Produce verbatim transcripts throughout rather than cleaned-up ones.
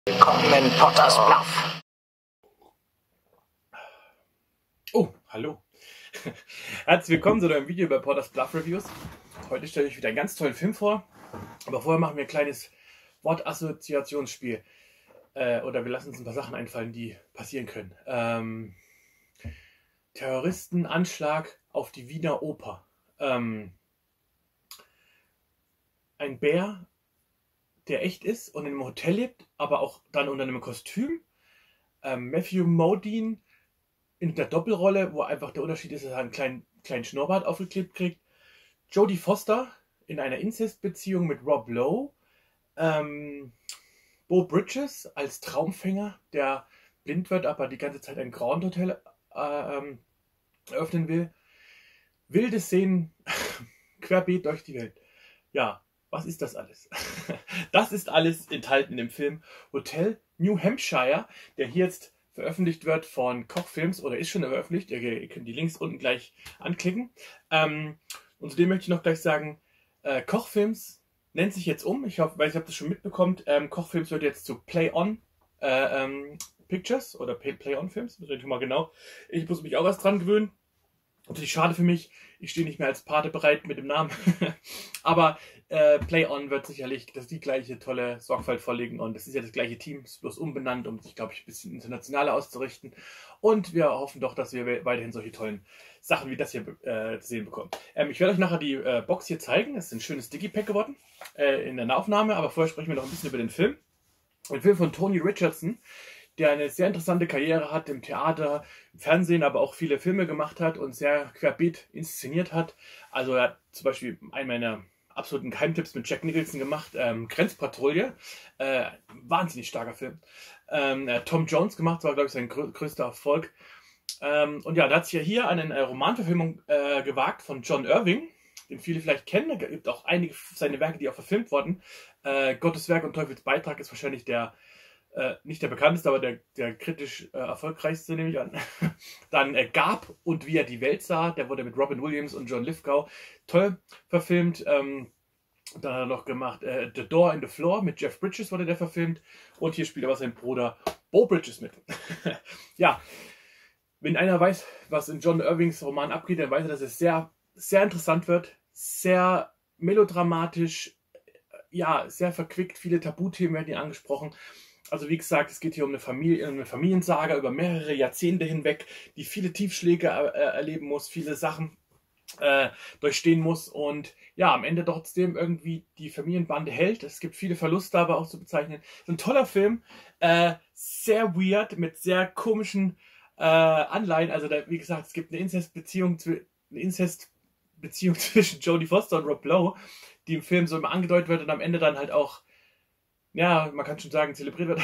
Willkommen in Potters Bluff. Oh, hallo. Herzlich willkommen zu einem Video bei Potters Bluff Reviews. Heute stelle ich wieder einen ganz tollen Film vor. Aber vorher machen wir ein kleines Wortassoziationsspiel. Äh, oder wir lassen uns ein paar Sachen einfallen, die passieren können. Ähm, Terroristenanschlag auf die Wiener Oper. Ähm, ein Bär, der echt ist und in einem Hotel lebt, aber auch dann unter einem Kostüm. Ähm, Matthew Modine in der Doppelrolle, wo einfach der Unterschied ist, dass er einen kleinen, kleinen Schnurrbart aufgeklebt kriegt. Jodie Foster in einer Inzestbeziehung mit Rob Lowe. Ähm, Beau Bridges als Traumfänger, der blind wird, aber die ganze Zeit ein Grand Hotel äh, ähm, eröffnen will. Wilde Szenen querbeet durch die Welt. Ja, was ist das alles? Das ist alles enthalten im Film Hotel New Hampshire, der hier jetzt veröffentlicht wird von Kochfilms oder ist schon veröffentlicht. Ihr könnt die Links unten gleich anklicken. Ähm, und zudem möchte ich noch gleich sagen, äh, Kochfilms nennt sich jetzt um. Ich hoffe, weil ich habe das schon mitbekommen. Ähm, Kochfilms wird jetzt zu Play On äh, ähm, Pictures oder Play, Play On Films. Das ist mal genau. Ich muss mich auch erst dran gewöhnen. Natürlich schade für mich, ich stehe nicht mehr als Pate bereit mit dem Namen, aber äh, Play On wird sicherlich das die gleiche tolle Sorgfalt vorlegen und es ist ja das gleiche Team, ist bloß umbenannt, um sich, glaube ich, ein bisschen internationaler auszurichten und wir hoffen doch, dass wir weiterhin solche tollen Sachen wie das hier äh, zu sehen bekommen. Ähm, ich werde euch nachher die äh, Box hier zeigen, es ist ein schönes Digipack geworden äh, in der Nahaufnahme, aber vorher sprechen wir noch ein bisschen über den Film. Ein Film von Tony Richardson, der eine sehr interessante Karriere hat im Theater, im Fernsehen, aber auch viele Filme gemacht hat und sehr querbeet inszeniert hat. Also er hat zum Beispiel einen meiner absoluten Geheimtipps mit Jack Nicholson gemacht, ähm, Grenzpatrouille, äh, wahnsinnig starker Film. Ähm, er hat Tom Jones gemacht, war glaube ich sein grö größter Erfolg. Ähm, und ja, da hat sich ja hier eine äh, Romanverfilmung äh, gewagt von John Irving, den viele vielleicht kennen. Es gibt auch einige seine Werke, die auch verfilmt wurden. Äh, Gottes Werk und Teufels Beitrag ist wahrscheinlich der Äh, nicht der bekannteste, aber der, der kritisch äh, erfolgreichste, nehme ich an. Dann äh, Gab und wie er die Welt sah, der wurde mit Robin Williams und John Lithgow toll verfilmt. Ähm, dann hat er noch gemacht äh, The Door in the Floor mit Jeff Bridges wurde der verfilmt und hier spielt aber sein Bruder Beau Bridges mit. Ja, wenn einer weiß, was in John Irvings Roman abgeht, dann weiß er, dass es sehr, sehr interessant wird, sehr melodramatisch, ja, sehr verquickt, viele Tabuthemen werden hier angesprochen. Also wie gesagt, es geht hier um eine Familie, eine Familiensaga über mehrere Jahrzehnte hinweg, die viele Tiefschläge äh, erleben muss, viele Sachen äh, durchstehen muss und ja, am Ende trotzdem irgendwie die Familienbande hält. Es gibt viele Verluste, aber auch zu bezeichnen. Es ist ein toller Film, äh, sehr weird, mit sehr komischen äh, Anleihen. Also da, wie gesagt, es gibt eine Inzestbeziehung, eine Inzestbeziehung zwischen Jodie Foster und Rob Lowe, die im Film so immer angedeutet wird und am Ende dann halt auch, ja, man kann schon sagen, zelebriert wird.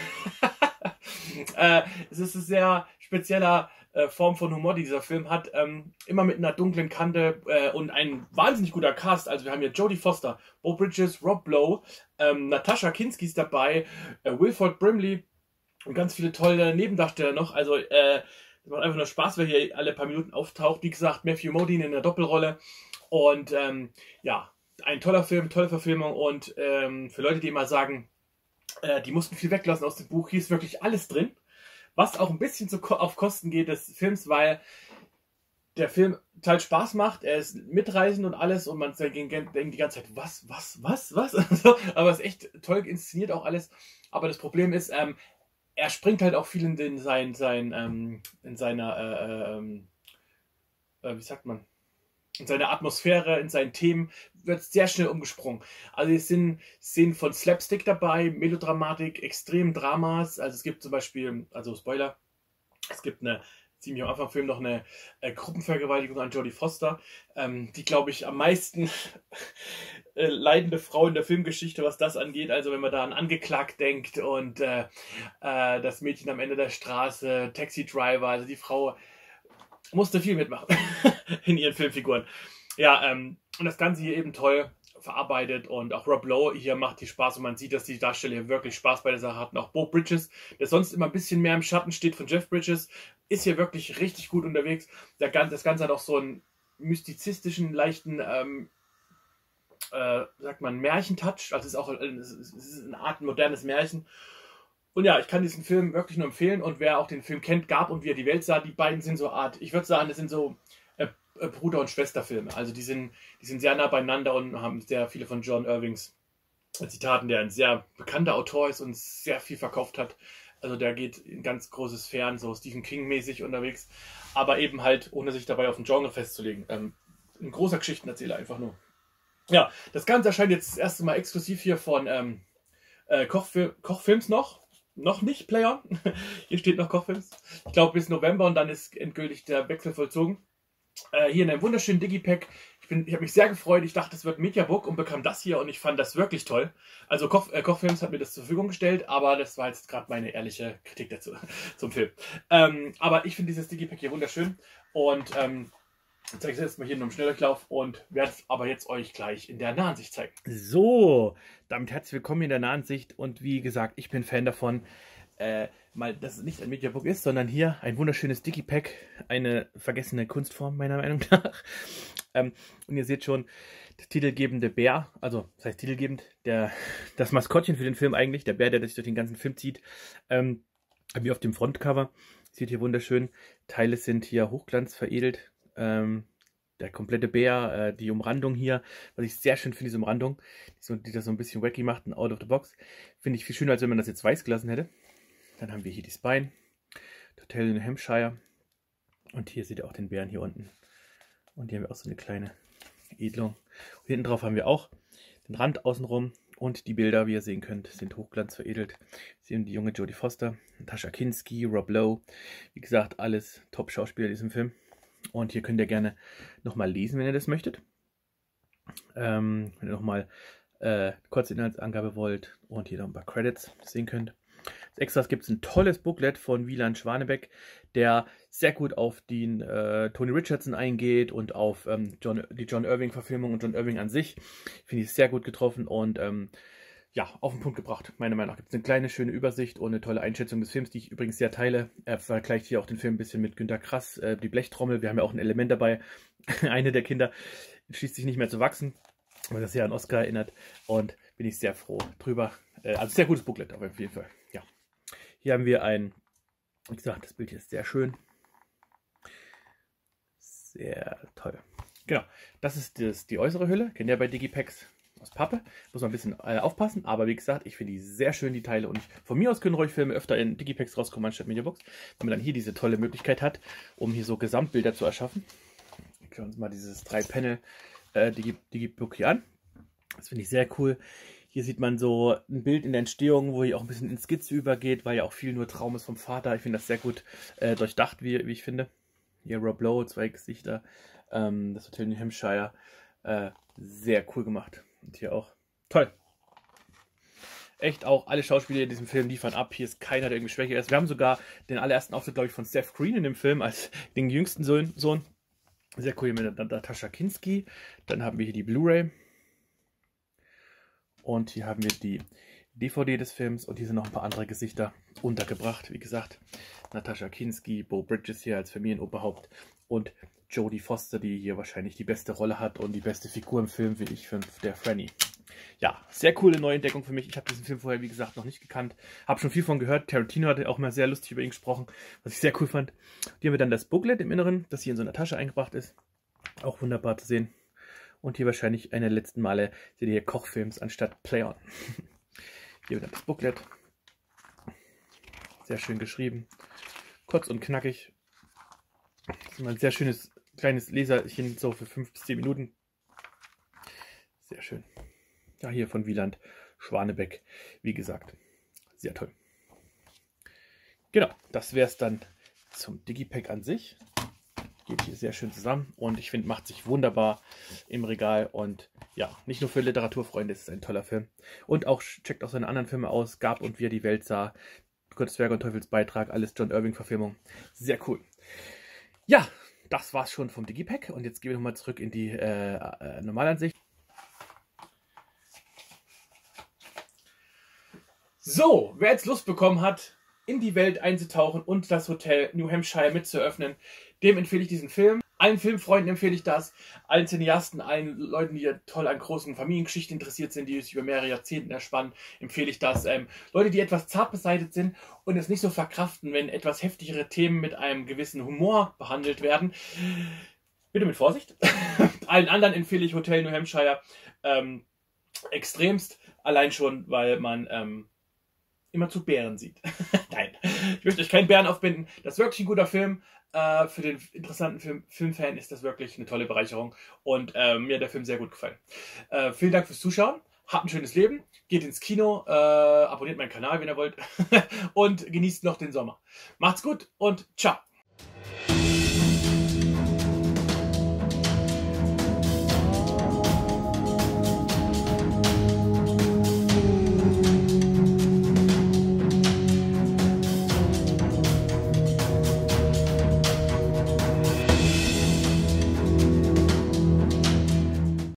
äh, es ist eine sehr spezieller äh, Form von Humor, die dieser Film hat. Ähm, immer mit einer dunklen Kante äh, und ein wahnsinnig guter Cast. Also wir haben hier Jodie Foster, Beau Bridges, Rob Lowe, ähm, Natascha Kinski ist dabei, äh, Wilford Brimley und ganz viele tolle Nebendarsteller noch. Also äh, es macht einfach nur Spaß, wer hier alle paar Minuten auftaucht. Wie gesagt, Matthew Modine in der Doppelrolle. Und ähm, ja, ein toller Film, tolle Verfilmung und ähm, für Leute, die immer sagen, äh, die mussten viel weglassen aus dem Buch, hier ist wirklich alles drin, was auch ein bisschen zu, auf Kosten geht des Films, weil der Film total Spaß macht, er ist mitreißend und alles und man denkt die ganze Zeit, was, was, was, was? Aber es ist echt toll inszeniert auch alles, aber das Problem ist, ähm, er springt halt auch viel in, den, sein, sein, ähm, in seiner, äh, ähm, äh, wie sagt man, in seiner Atmosphäre, in seinen Themen wird sehr schnell umgesprungen. Also es sind Szenen von Slapstick dabei, Melodramatik, extrem Dramas. Also es gibt zum Beispiel, also Spoiler, es gibt eine, ziemlich am Anfang im Film noch eine äh, Gruppenvergewaltigung an Jodie Foster, ähm, die, glaube ich, am meisten äh, leidende Frau in der Filmgeschichte, was das angeht. Also wenn man da an Angeklagt denkt und äh, äh, das Mädchen am Ende der Straße, Taxi Driver, also die Frau musste viel mitmachen in ihren Filmfiguren. Ja, ähm, und das Ganze hier eben toll verarbeitet und auch Rob Lowe hier macht die Spaß und man sieht, dass die Darsteller hier wirklich Spaß bei der Sache hatten. Auch Beau Bridges, der sonst immer ein bisschen mehr im Schatten steht von Jeff Bridges, ist hier wirklich richtig gut unterwegs. Der, das Ganze hat auch so einen mystizistischen, leichten, ähm, äh, sagt man, Märchentouch. Also es ist auch es ist eine Art modernes Märchen. Und ja, ich kann diesen Film wirklich nur empfehlen. Und wer auch den Film kennt, Gab und Wie er die Welt sah, die beiden sind so Art, ich würde sagen, das sind so äh, äh, Bruder- und Schwesterfilme. Also die sind, die sind sehr nah beieinander und haben sehr viele von John Irvings Zitaten, der ein sehr bekannter Autor ist und sehr viel verkauft hat. Also der geht in ganz große Sphären, so Stephen King-mäßig unterwegs, aber eben halt, ohne sich dabei auf ein Genre festzulegen. Ähm, ein großer Geschichtenerzähler einfach nur. Ja, das Ganze erscheint jetzt das erste Mal exklusiv hier von ähm, äh, Kochfil Kochfilms noch. Noch nicht Player. Hier steht noch Kochfilms. Ich glaube bis November und dann ist endgültig der Wechsel vollzogen. Äh, hier in einem wunderschönen Digipack. Ich, bin, ich habe mich sehr gefreut. Ich dachte, es wird Mediabook und bekam das hier und ich fand das wirklich toll. Also Koch, äh, Kochfilms hat mir das zur Verfügung gestellt, aber das war jetzt gerade meine ehrliche Kritik dazu zum Film. Ähm, aber ich finde dieses Digipack hier wunderschön und ähm, ich zeige es jetzt mal hier nur im Schnelldurchlauf und werde es aber jetzt euch gleich in der Nahansicht zeigen. So, damit herzlich willkommen in der Nahansicht und wie gesagt, ich bin Fan davon, äh, mal, dass es nicht ein Mediabook ist, sondern hier ein wunderschönes Digipack, eine vergessene Kunstform meiner Meinung nach. ähm, und ihr seht schon, der titelgebende Bär, also das heißt titelgebend, der, das Maskottchen für den Film eigentlich, der Bär, der sich durch den ganzen Film zieht, ähm, wie auf dem Frontcover, sieht hier wunderschön, Teile sind hier Hochglanz veredelt. Ähm, der komplette Bär, äh, die Umrandung hier, was ich sehr schön finde, diese Umrandung, die, so, die das so ein bisschen wacky macht und out of the box, finde ich viel schöner, als wenn man das jetzt weiß gelassen hätte. Dann haben wir hier die Spine, Hotel in New Hampshire und hier seht ihr auch den Bären hier unten und hier haben wir auch so eine kleine Edlung. Und hinten drauf haben wir auch den Rand außenrum und die Bilder, wie ihr sehen könnt, sind Hochglanz veredelt. Wir sehen die junge Jodie Foster, Natascha Kinski, Rob Lowe, wie gesagt, alles Top-Schauspieler in diesem Film. Und hier könnt ihr gerne nochmal lesen, wenn ihr das möchtet. Ähm, wenn ihr nochmal äh, kurze Inhaltsangabe wollt und hier noch ein paar Credits sehen könnt. Als Extras gibt es ein tolles Booklet von Wieland Schwanebeck, der sehr gut auf den äh, Tony Richardson eingeht und auf ähm, John, die John Irving-Verfilmung und John Irving an sich. Finde ich sehr gut getroffen und ähm, ja, auf den Punkt gebracht. Meiner Meinung nach gibt es eine kleine, schöne Übersicht und eine tolle Einschätzung des Films, die ich übrigens sehr teile. Er vergleicht hier auch den Film ein bisschen mit Günter Grass, äh, die Blechtrommel. Wir haben ja auch ein Element dabei. Eine der Kinder schließt sich nicht mehr zu wachsen, weil das ja an Oscar erinnert. Und bin ich sehr froh drüber. Äh, also sehr gutes Booklet auf jeden Fall. Ja. Hier haben wir ein, wie gesagt, das Bild hier ist sehr schön. Sehr toll. Genau, das ist das, die äußere Hülle. Kennt ihr bei Digipacks? Aus Pappe. Muss man ein bisschen äh, aufpassen, aber wie gesagt, ich finde die sehr schön, die Teile. Und ich, von mir aus können ruhig Filme öfter in Digipacks rauskommen anstatt Mediabooks, weil man dann hier diese tolle Möglichkeit hat, um hier so Gesamtbilder zu erschaffen. Wir können uns mal dieses drei Panel äh, Digi Digibook hier an. Das finde ich sehr cool. Hier sieht man so ein Bild in der Entstehung, wo hier auch ein bisschen in Skizze übergeht, weil ja auch viel nur Traum ist vom Vater. Ich finde das sehr gut äh, durchdacht, wie, wie ich finde. Hier Rob Lowe, zwei Gesichter, ähm, das Hotel in New Hampshire. Äh, sehr cool gemacht. Und hier auch. Toll. Echt auch, alle Schauspieler in diesem Film liefern ab. Hier ist keiner, der irgendwie schwächer ist. Wir haben sogar den allerersten Auftritt, glaube ich, von Seth Green in dem Film als den jüngsten Sohn. Sohn. Sehr cool hier mit Natascha Kinski. Dann haben wir hier die Blu-ray. Und hier haben wir die D V D des Films. Und hier sind noch ein paar andere Gesichter untergebracht. Wie gesagt, Natascha Kinski, Beau Bridges hier als Familienoberhaupt und Jodie Foster, die hier wahrscheinlich die beste Rolle hat und die beste Figur im Film, wie ich finde, der Franny. Ja, sehr coole Neuentdeckung für mich. Ich habe diesen Film vorher, wie gesagt, noch nicht gekannt. Habe schon viel von gehört. Tarantino hatte auch mal sehr lustig über ihn gesprochen, was ich sehr cool fand. Hier haben wir dann das Booklet im Inneren, das hier in so einer Tasche eingebracht ist. Auch wunderbar zu sehen. Und hier wahrscheinlich einer der letzten Male seht ihr hier Kochfilms anstatt Play-On. Hier wieder das Booklet. Sehr schön geschrieben. Kurz und knackig. Das ist ein sehr schönes kleines Leserchen, so für fünf bis zehn Minuten. Sehr schön. Ja, hier von Wieland Schwanebeck. Wie gesagt, sehr toll. Genau, das wäre es dann zum Digipack an sich. Geht hier sehr schön zusammen und ich finde, macht sich wunderbar im Regal. Und ja, nicht nur für Literaturfreunde ist es ein toller Film. Und auch checkt auch seine anderen Filme aus. Gab und Wie er die Welt sah. Gottes Werk und Teufels Beitrag. Alles John Irving-Verfilmung. Sehr cool. Ja, das war's schon vom Digipack. Und jetzt gehen wir nochmal zurück in die äh, äh, Normalansicht. So, wer jetzt Lust bekommen hat, in die Welt einzutauchen und das Hotel New Hampshire mitzueröffnen, dem empfehle ich diesen Film. Allen Filmfreunden empfehle ich das, allen Cineasten, allen Leuten, die toll an großen Familiengeschichten interessiert sind, die sich über mehrere Jahrzehnte erspannen, empfehle ich das. Ähm, Leute, die etwas zart beseitigt sind und es nicht so verkraften, wenn etwas heftigere Themen mit einem gewissen Humor behandelt werden, bitte mit Vorsicht. Allen anderen empfehle ich Hotel New Hampshire ähm, extremst, allein schon, weil man ähm, immer zu Bären sieht. Nein, ich möchte euch keinen Bären aufbinden. Das ist wirklich ein guter Film. Äh, für den interessanten Film, Filmfan ist das wirklich eine tolle Bereicherung. Und äh, mir hat der Film sehr gut gefallen. Äh, vielen Dank fürs Zuschauen. Habt ein schönes Leben. Geht ins Kino. Äh, abonniert meinen Kanal, wenn ihr wollt. Und genießt noch den Sommer. Macht's gut und ciao.